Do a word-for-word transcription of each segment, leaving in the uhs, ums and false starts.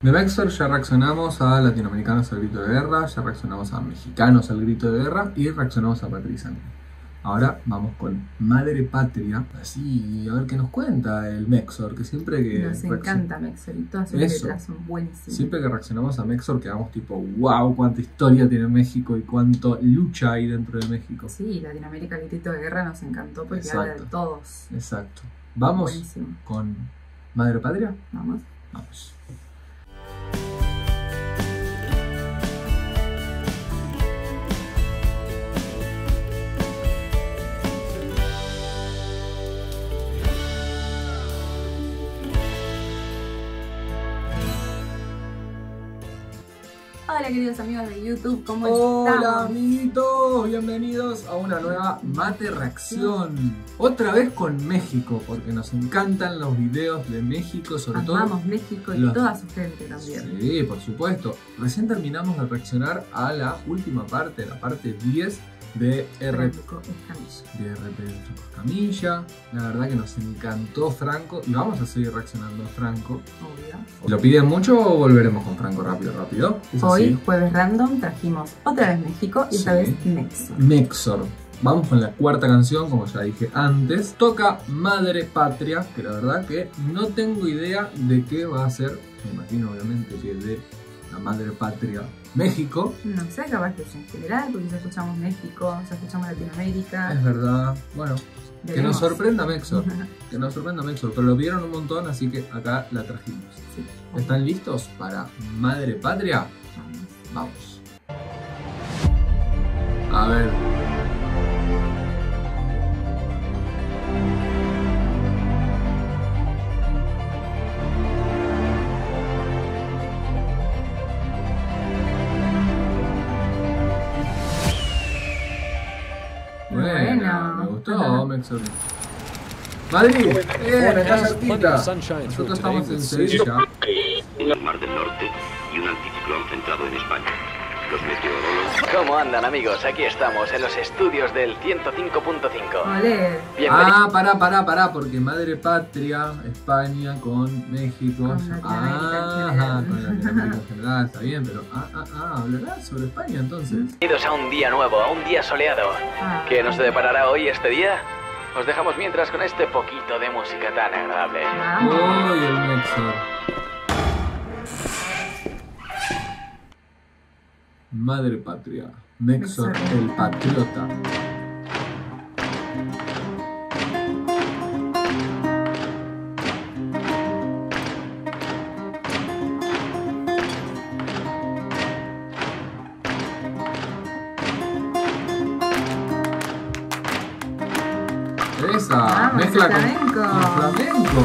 De Mexor ya reaccionamos a latinoamericanos al grito de guerra, ya reaccionamos a mexicanos al grito de guerra y reaccionamos a Patria. Ahora vamos con Madre Patria, así a ver qué nos cuenta el Mexor, que siempre que... Nos encanta Mexor y todas sus letras son buenísimas. Siempre que reaccionamos a Mexor quedamos tipo, wow, cuánta historia tiene México y cuánto lucha hay dentro de México. Sí, Latinoamérica, el grito de guerra nos encantó porque Exacto. habla de todos. Exacto. Vamos buenísimo. Con Madre Patria. Vamos. Vamos. Hola queridos amigos de YouTube, ¿cómo Hola, estamos? Hola amiguitos, bienvenidos a una nueva Mate Reacción. Otra vez con México, porque nos encantan los videos de México, sobre Amamos todo... Amamos México y los... toda su gente también. Sí, por supuesto. Recién terminamos de reaccionar a la última parte, la parte diez de R P de R P Escamilla. La verdad que nos encantó Franco y vamos a seguir reaccionando a Franco. Obvio. ¿Lo piden mucho o volveremos con Franco rápido, rápido? Hoy, así? Jueves Random, trajimos otra vez México y sí. esta vez Mexor. Mexor. Vamos con la cuarta canción, como ya dije antes. Toca Madre Patria, que la verdad que no tengo idea de qué va a ser. Me imagino obviamente que de la Madre Patria México. No sé, capaz que es en general, porque ya escuchamos México, ya escuchamos Latinoamérica. Es verdad. Bueno, Veremos. Que nos sorprenda Mexor. Que nos sorprenda Mexor. Pero lo vieron un montón, así que acá la trajimos. Sí. ¿Están listos para Madre Patria? Vamos. Vamos. A ver. Bueno, me gustó Mexor. Madrid, bien, acá cerquita. Nosotros estamos en Sevilla. El Mar del Norte y un anticiclón centrado en España. Los meteorólogos... ¿Cómo andan, amigos? Aquí estamos, en los estudios del ciento cinco punto cinco. Olé. Ah, pará, pará, pará, porque Madre Patria, España con México. Con ah, con Latinoamérica en general, está bien, pero ah, ah, ah, hablarás sobre España entonces. Bienvenidos a un día nuevo, a un día soleado. Ah, ¿Qué nos deparará hoy este día? Os dejamos mientras con este poquito de música tan agradable. Uy, el Mexor. Madre Patria, Mexor, Mexor. El patriota. Esa, Vamos, mezcla con flamenco. con flamenco.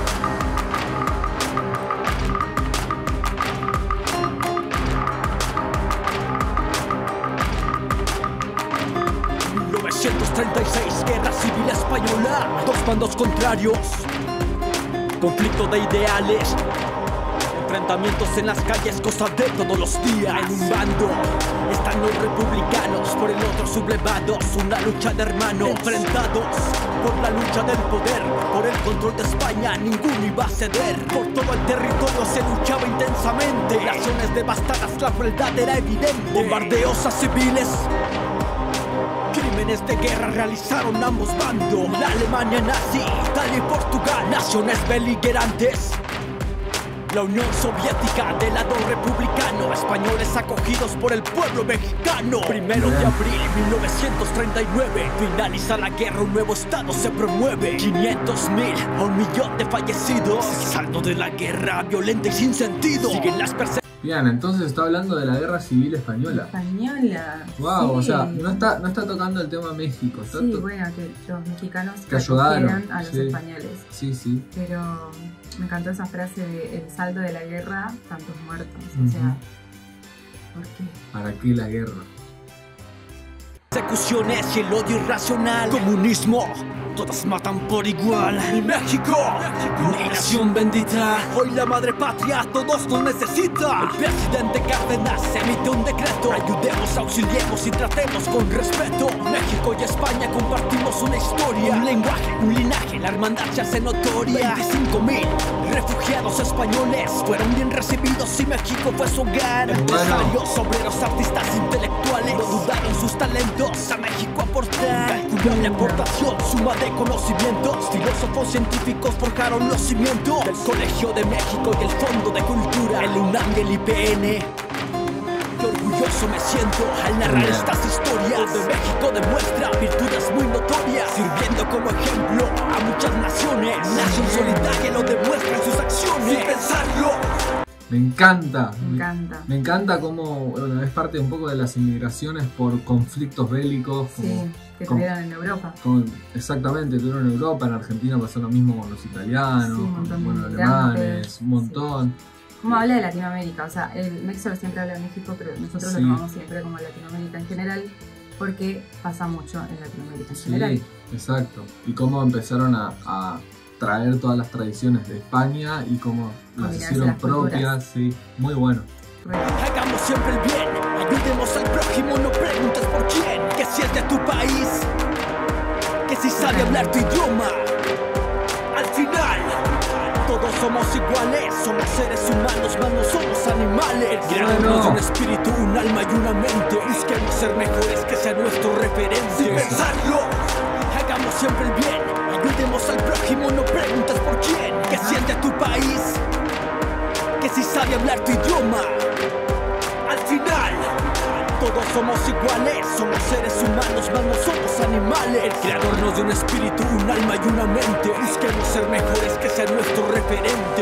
mil novecientos treinta y seis, Guerra Civil Española. Dos bandos contrarios, conflicto de ideales, enfrentamientos en las calles, cosa de todos los días. En un bando están los republicanos, por el otro sublevados. Una lucha de hermanos enfrentados por la lucha del poder, por el control de España. Ninguno iba a ceder. Por todo el territorio se luchaba intensamente. Naciones devastadas, la crueldad era evidente. Bombardeos a civiles, crímenes de guerra realizaron ambos bandos. La Alemania nazi, Italia y Portugal, naciones beligerantes. La Unión Soviética del lado republicano, españoles acogidos por el pueblo mexicano. Primero de abril mil novecientos treinta y nueve, finaliza la guerra, un nuevo estado se promueve. quinientos mil a un millón de fallecidos, saldo de la guerra violenta y sin sentido. Siguen las persecuciones. Bien, entonces está hablando de la Guerra Civil Española. Española. Wow, sí. O sea, no está, no está tocando el tema México. Está sí, to... bueno, que los mexicanos que ayudaron a los sí. españoles. Sí, sí. Pero me encantó esa frase de el saldo de la guerra, tantos muertos. Uh-huh. O sea, ¿por qué? ¿Para qué la guerra? Persecuciones y el odio irracional. Comunismo, todas matan por igual. Y México, mi nación bendita. Hoy la madre patria a todos nos necesita. El presidente Cárdenas emite un decreto. Ayudemos, auxiliemos y tratemos con respeto. México y España compartimos una historia, un lenguaje, un linaje, la hermandad se hace notoria. veinticinco mil refugiados españoles fueron bien recibidos México fue su hogar. Empresarios, obreros, artistas, intelectuales no dudaron sus talentos a México aportar. Calculable aportación, suma de conocimientos. Filósofos científicos forjaron los cimientos del Colegio de México y el Fondo de Cultura, el UNAM y el I P N. Qué orgulloso me siento al narrar estas historias. De México demuestra virtudes muy notorias, sirviendo como ejemplo a muchas naciones. Nación solidaria lo demuestra en sus acciones, sin pensarlo. Me encanta. Me encanta. Me, me encanta cómo, bueno, es parte un poco de las inmigraciones por conflictos bélicos. Como, sí, que como, tuvieron en Europa. Como, exactamente, tuvieron en Europa, en Argentina pasó lo mismo con los italianos, sí, con bueno, alemanes, un montón. Sí. Como habla de Latinoamérica, o sea, el México siempre habla de México, pero nosotros sí. lo tomamos siempre como Latinoamérica en general, porque pasa mucho en Latinoamérica en sí, general. Exacto. Y cómo empezaron a, a traer todas las tradiciones de España y cómo las hicieron las propias, sí, muy bueno. Hagamos siempre el bien, ayudemos al prójimo, no preguntes por quién. Que si es de tu país, que si sabe hablar tu idioma. Al final todos somos iguales, somos seres humanos, mas no somos animales. Crearnos un espíritu, un alma y una mente. Busquemos ser mejores, que sea nuestro referente. Sin pensarlo, hagamos siempre el bien, ayudemos al prójimo, no preguntes por quién. Que si es de tu país, que si sabe hablar tu idioma. Al final todos somos iguales, somos seres humanos, mas no somos animales. El creador nos dio un espíritu, un alma y una mente. Busquemos ser mejores, que sea nuestro referente.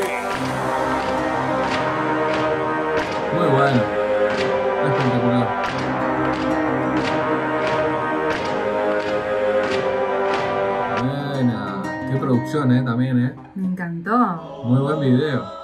Muy bueno, espectacular. Buena, qué producción, eh, también, eh. Me encantó. Muy buen video.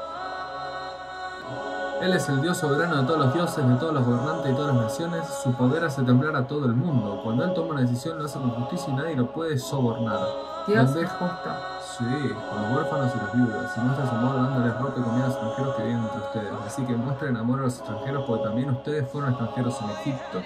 Él es el Dios soberano de todos los dioses, de todos los gobernantes y de todas las naciones. Su poder hace temblar a todo el mundo. Cuando Él toma una decisión lo hace con justicia y nadie lo puede sobornar. Dios Donde... es justo. Sí, con los huérfanos y los viudas. Y muestra su amor dándoles ropa y comida a los extranjeros que viven entre ustedes. Así que muestren amor a los extranjeros porque también ustedes fueron extranjeros en Egipto.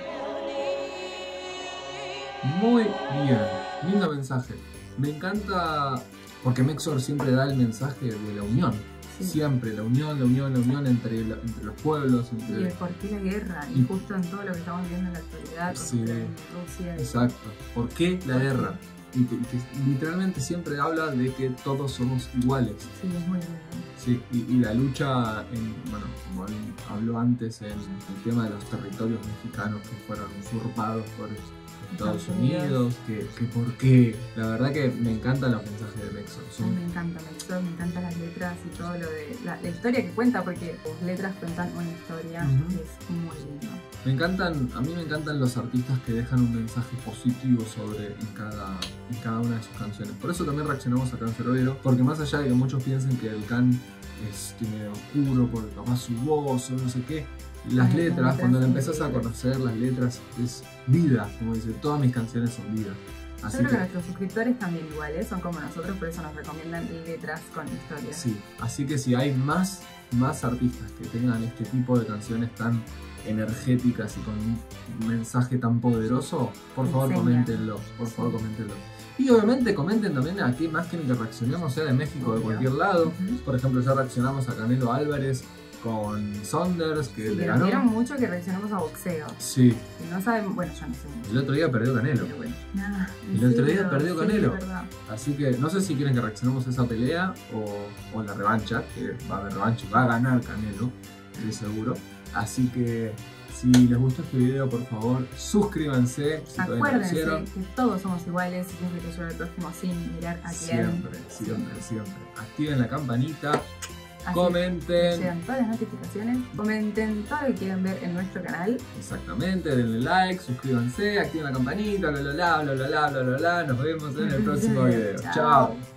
Muy bien, lindo mensaje. Me encanta porque Mexor siempre da el mensaje de la unión. Sí. Siempre, la unión, la unión, la unión entre, la, entre los pueblos. Entre... Y el por qué la guerra, y, y justo en todo lo que estamos viendo en la actualidad, sí. Rusia. Exacto, ¿por qué la guerra? Y que, que literalmente siempre habla de que todos somos iguales. Sí, es muy bien. Sí, y, y la lucha, en, bueno, como habló antes, en el tema de los territorios mexicanos que fueron usurpados por Estados, Estados Unidos, Unidos que, que por qué. La verdad que me encantan los mensajes de Mexor. Son... me encanta Mexor, me encantan las letras y todo lo de la, la historia que cuenta, porque las letras cuentan una historia uh-huh. que es muy linda. Me encantan, a mí me encantan los artistas que dejan un mensaje positivo sobre en cada, en cada una de sus canciones. Por eso también reaccionamos a Cancerbero, porque más allá de que muchos piensen que el can es tiene oscuro porque capaz su voz o no sé qué, las Ay, letras, letras, cuando le empezás a conocer las letras, es vida, como dice, todas mis canciones son vida. Así Yo creo que, que nuestros suscriptores también iguales, son como nosotros, por eso nos recomiendan letras con historias. Sí, así que si hay más, más artistas que tengan este tipo de canciones tan energéticas y con un mensaje tan poderoso, por favor coméntenlo, por favor coméntenlo. Y obviamente comenten también a qué más quieren que reaccionemos, sea de México o de cualquier lado. Uh-huh. Por ejemplo, ya reaccionamos a Canelo Álvarez con Saunders, que sí, le que ganó. Quiero mucho que reaccionemos a boxeo. Sí. Si no saben, bueno, yo no sé mucho. El otro día perdió Canelo. Pero bueno, nada. El otro día sí, perdió sí, Canelo. Verdad. Así que no sé si quieren que reaccionemos a esa pelea o, o la revancha, que va a haber revancha y va a ganar Canelo, estoy seguro. Así que si les gustó este video, por favor, suscríbanse. Si Acuérdense no que todos somos iguales, siempre que ayudar al próximo sin mirar a quién. Siempre, siempre, siempre. Activen la campanita. Así comenten, llegan todas las notificaciones, comenten todo lo que quieran ver en nuestro canal. Exactamente, denle like, suscríbanse, activen la campanita, bla bla bla bla bla bla bla bla. Nos vemos en el próximo video. Chao.